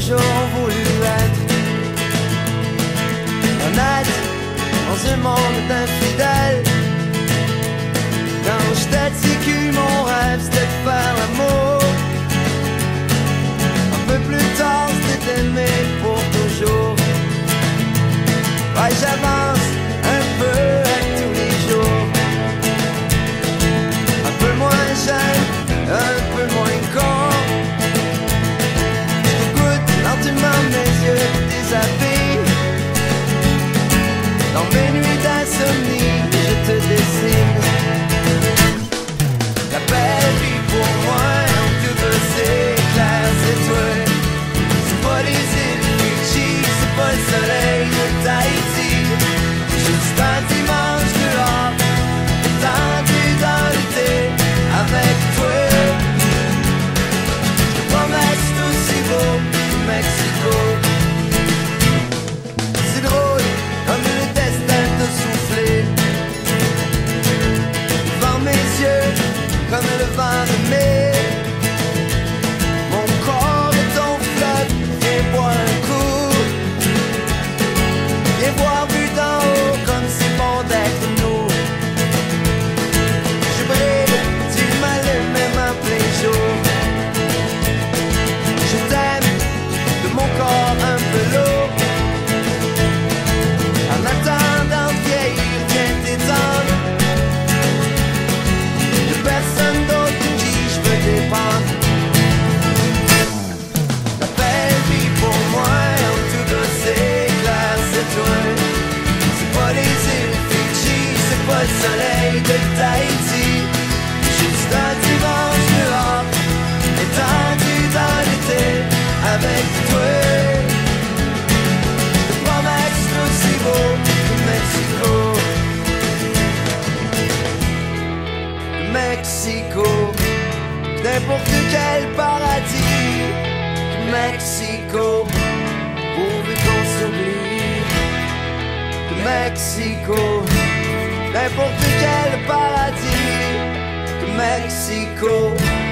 toujours voulu être honnête dans un monde d'infidèles. Quand j'étais petit cul, mon rêve c'était de faire l'amour. Un peu plus tard, c'était d'aimer pour toujours. Ouais, j'avance un peu avec tous les jours. Un peu moins jeune, un peu moins con. J'écoute lentement mes yeux déshabillés. Dans mes nuits d'insomnie, je te dessine la belle vie pour moi, en tout cas c'est clair, c'est toi. C'est pas les îles Fidji, c'est pas le soleil de Tahiti. Juste un dimanche dehors, tendu dans l'été avec toi. Je te promets c'est aussi beau que Mexico. C'est drôle comme le destin te souffler devant mes yeux comme le vent de mai. Mon corps est ton flotte, viens boire un coup. Viens voir vu d'en haut comme c'est bon d'être nous. Je brille, tu m'allumes même en plein jour. Je t'aime de mon corps un peu lourd. En attendant de vieillir, viens t'étendre. De personne d'autre que qui je peux dépendre. La belle vie pour moi, en tout cas c'est clair, c'est toi. C'est pas les îles Fidji, c'est pas le soleil de Tahiti. Juste un dimanche dehors, étendu dans l'été avec toi. Je te promets que c'est aussi beau que Mexico. Mexico, n'importe quel paradis. Mexico, pourvu qu'on s'oublie. Mexico, n'importe quel paradis. Mexico.